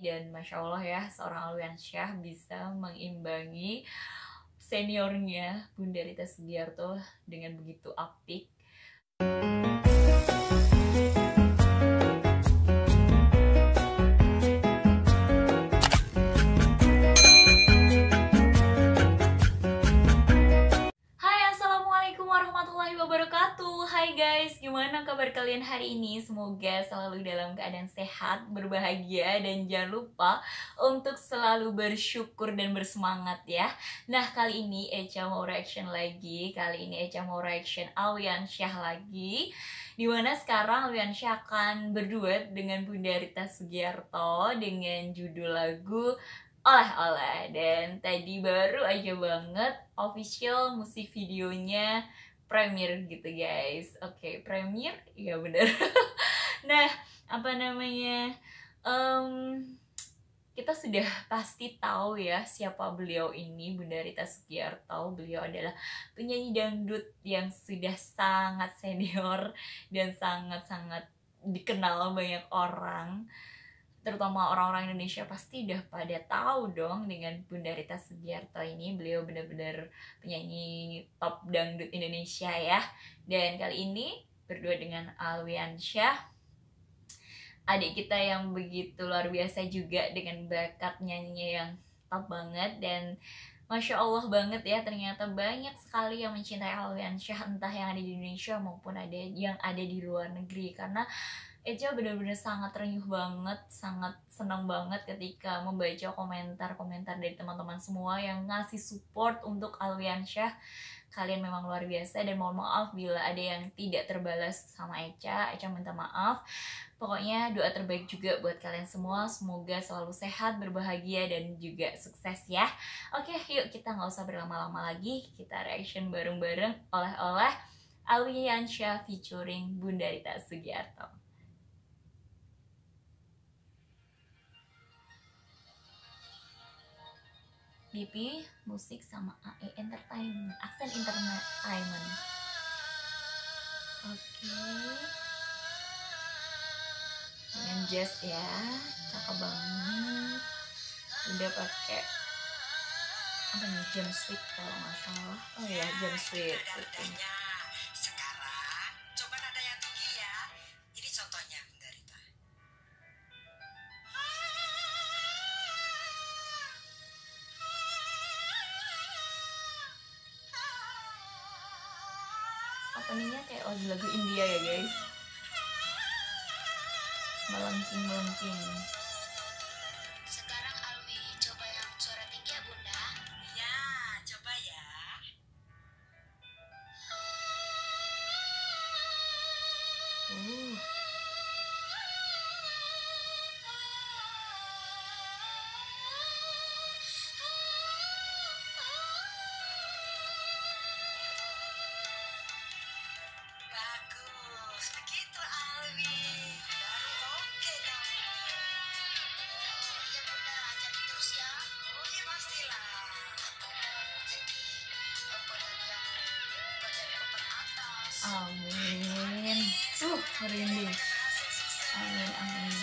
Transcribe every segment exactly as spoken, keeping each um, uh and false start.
dan Masya Allah ya, seorang Alwiansyah bisa mengimbangi seniornya Bunda Rita Sugiarto dengan begitu apik. Hai guys, gimana kabar kalian hari ini? Semoga selalu dalam keadaan sehat, berbahagia, dan jangan lupa untuk selalu bersyukur dan bersemangat ya. Nah, kali ini Echa mau reaction lagi. Kali ini Echa mau reaction Alwiansyah lagi, dimana sekarang Alwiansyah akan berduet dengan Bunda Rita Sugiarto dengan judul lagu Oleh-Oleh. Dan tadi baru aja banget official musik videonya premiere gitu guys. Oke, okay, premiere, iya bener. Nah, apa namanya, um, kita sudah pasti tahu ya siapa beliau ini, Bunda Rita Sugiarto. Beliau adalah penyanyi dangdut yang sudah sangat senior dan sangat-sangat dikenal banyak orang, terutama orang-orang Indonesia pasti udah pada tahu dong dengan Bunda Rita Sugiarto ini. Beliau benar-benar penyanyi top dangdut Indonesia ya. Dan kali ini berdua dengan Alwiansyah, adik kita yang begitu luar biasa juga dengan bakat nyanyinya yang top banget. Dan Masya Allah banget ya, ternyata banyak sekali yang mencintai Alwiansyah, entah yang ada di Indonesia maupun ada yang ada di luar negeri. Karena Echa benar-benar sangat terenyuh banget, sangat senang banget ketika membaca komentar-komentar dari teman-teman semua yang ngasih support untuk Alwiansyah. Kalian memang luar biasa, dan mohon maaf bila ada yang tidak terbalas sama Echa. Echa minta maaf. Pokoknya doa terbaik juga buat kalian semua. Semoga selalu sehat, berbahagia, dan juga sukses ya. Oke, yuk kita nggak usah berlama-lama lagi. Kita reaction bareng-bareng Oleh-Oleh Alwiansyah featuring Bunda Rita Sugiarto. D P Musik sama A E Entertainment, Aksen Entertainment. Oke, okay. Dengan jazz ya, cakep banget. Udah pakai apa nih, jam sweet kalau nggak salah. Oh ya, jam sweet. Gitu. Sekarang coba nada yang tinggi ya. Ini contohnya Bunda Rita. Openingnya kayak lagu-lagu India ya guys, melengking-melengking. Sekarang Alwi coba yang suara tinggi ya Bunda. Ya, coba ya. Uh. Bagus, begitu Alwi. Baru oke kamu. Iya Bunda, jadi terus ya. Oh iya pastilah. Aku mau jadi penyanyi yang berjaya ke atas. Amin. Uh, merinding. Amin, amin.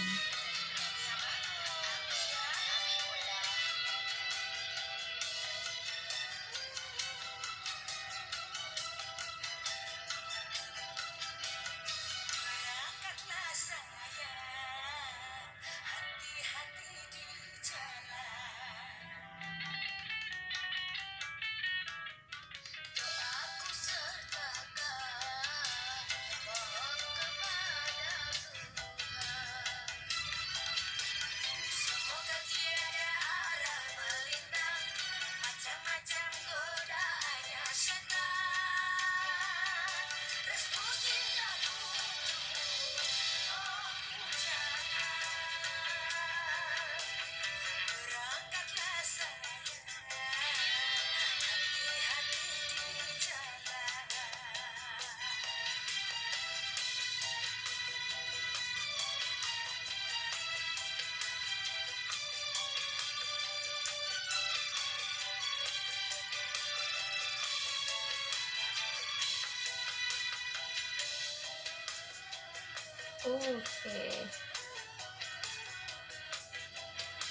Oke.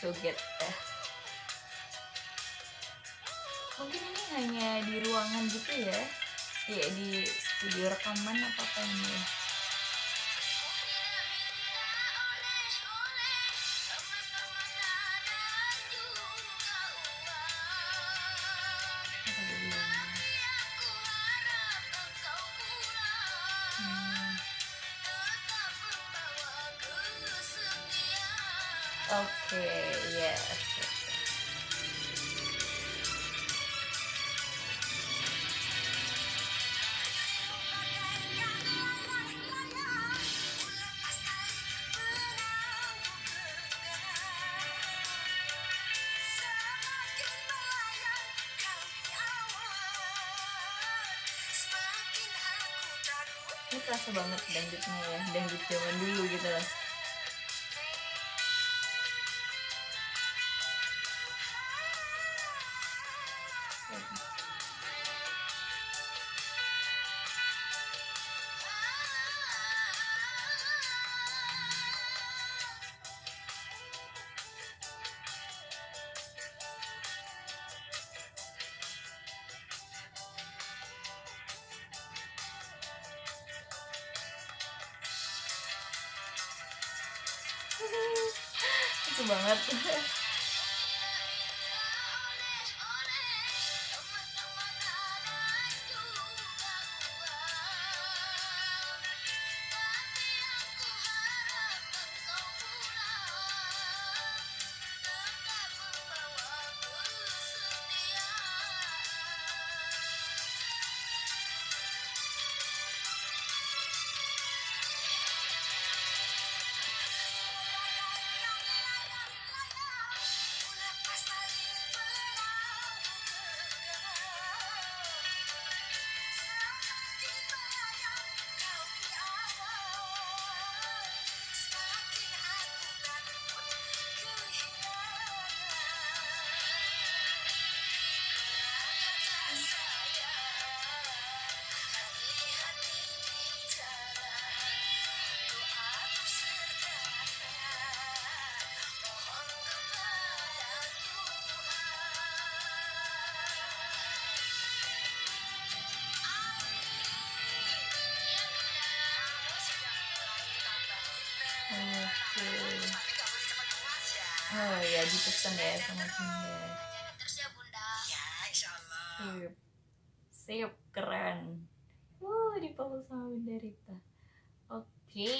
joget ya. Mungkin ini hanya di ruangan gitu ya, ya di studio rekaman apa apa ini ya. Apa dia bilang? Hmm. Oke, ya. Ini kerasa banget dangdutnya ya, dangdut zaman dulu gitu loh. Lucu banget. Oke. Oh ya, dipesan ya sama Bunda. Terus ya Bunda. Ya, insya Allah. Sip, sip, keren. Wuh, dipeluk sama Bunda Rita. Oke.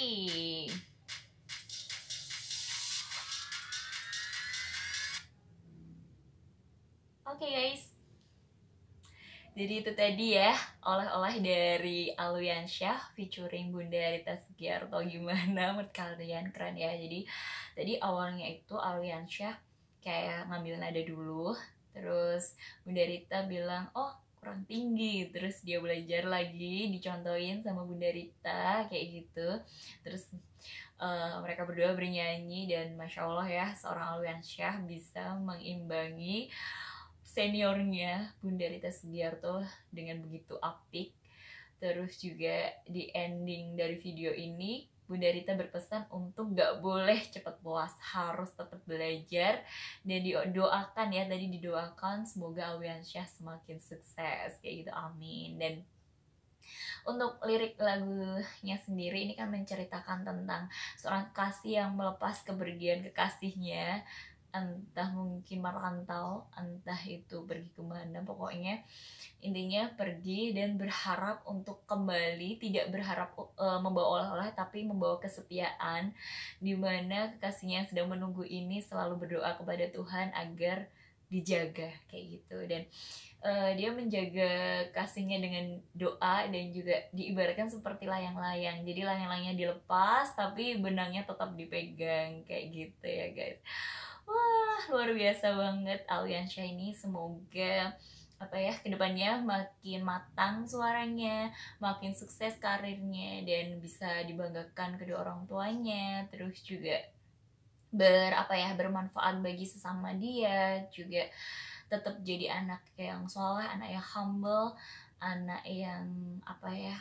Oke guys. Jadi itu tadi ya, oleh-oleh dari Aluyansyah featuring Bunda Rita Sugiarto. Gimana menurut kalian? Keren ya. Jadi tadi awalnya itu Aluyansyah kayak ngambil nada dulu, terus Bunda Rita bilang, oh kurang tinggi, terus dia belajar lagi, dicontohin sama Bunda Rita kayak gitu. Terus uh, mereka berdua bernyanyi dan Masya Allah ya, seorang Aluyansyah bisa mengimbangi seniornya Bunda Rita Sugiarto dengan begitu apik. Terus juga di ending dari video ini Bunda Rita berpesan untuk gak boleh cepat puas, harus tetap belajar dan didoakan ya, tadi didoakan semoga Aluyansyah semakin sukses kayak gitu, amin. Dan untuk lirik lagunya sendiri ini kan menceritakan tentang seorang kekasih yang melepas kepergian kekasihnya, entah mungkin merantau, entah itu pergi kemana, pokoknya intinya pergi dan berharap untuk kembali, tidak berharap uh, membawa oleh-oleh tapi membawa kesetiaan, dimana kekasihnya yang sedang menunggu ini selalu berdoa kepada Tuhan agar dijaga kayak gitu. Dan uh, dia menjaga kasihnya dengan doa dan juga diibaratkan seperti layang-layang, jadi layang-layangnya dilepas tapi benangnya tetap dipegang kayak gitu ya guys. Wah, luar biasa banget Aluyansyah ini. Semoga apa ya kedepannya makin matang suaranya, makin sukses karirnya dan bisa dibanggakan kedua orang tuanya. Terus juga ber apa ya bermanfaat bagi sesama dia, juga tetap jadi anak yang soleh, anak yang humble, anak yang apa ya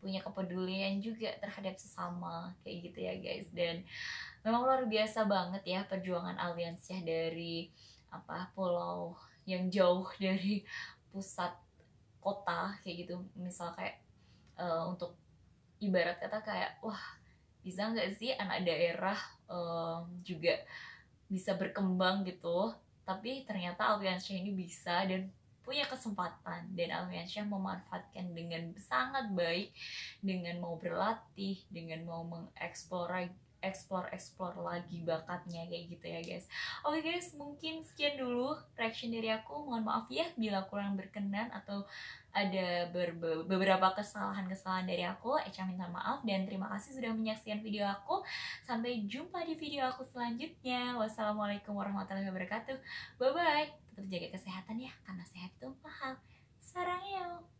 punya kepedulian juga terhadap sesama kayak gitu ya guys. Dan memang luar biasa banget ya perjuangan Alliansyah dari apa pulau yang jauh dari pusat kota kayak gitu. Misal kayak uh, untuk ibarat kata kayak wah bisa nggak sih anak daerah um, juga bisa berkembang gitu, tapi ternyata Alliansyah ini bisa dan punya kesempatan, dan Alliansyah memanfaatkan dengan sangat baik dengan mau berlatih, dengan mau mengeksplor explore explore lagi bakatnya kayak gitu ya guys. Oke guys, mungkin sekian dulu reaction dari aku. Mohon maaf ya bila kurang berkenan atau ada beberapa kesalahan-kesalahan dari aku. Echa minta maaf dan terima kasih sudah menyaksikan video aku. Sampai jumpa di video aku selanjutnya. Wassalamualaikum warahmatullahi wabarakatuh. Bye bye. Tetap jaga kesehatan ya, karena sehat itu mahal. Sarangyo.